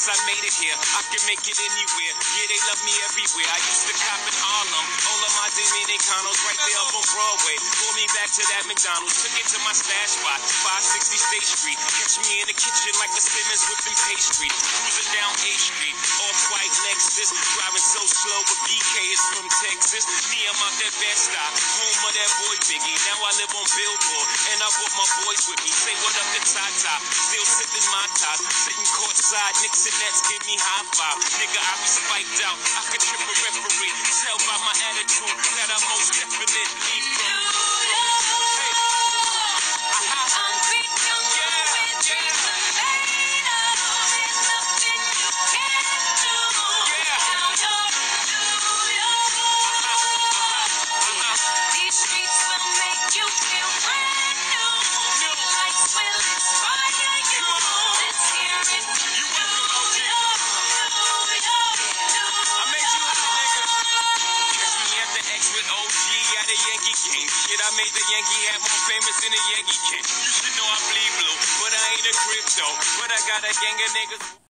I made it here, I can make it anywhere. Yeah, they love me everywhere. I used to cop in Harlem, all of my Dominicanos right there up on Broadway. Pulled me back to that McDonald's, took it to my stash spot, 560 State Street. Catch me in the kitchen like a Simmons whipping pastry. Cruising down A Street, off-white Lexus, driving so slow, but BK is from Texas. Me, I'm out that Bed-Stuy, home of that boy Biggie. Now I live on Billboard, and I brought my boys with me. Say what up to Tata, still sipping my top, sitting courtside, Knicks and Nets give me high five. Nigga, I be spiked out, I could trip a referee. Tell by my attitude that I most definitely from. I made the Yankee hat more famous than a Yankee can. You should know I bleed blue, but I ain't a crypto. But I got a gang of niggas.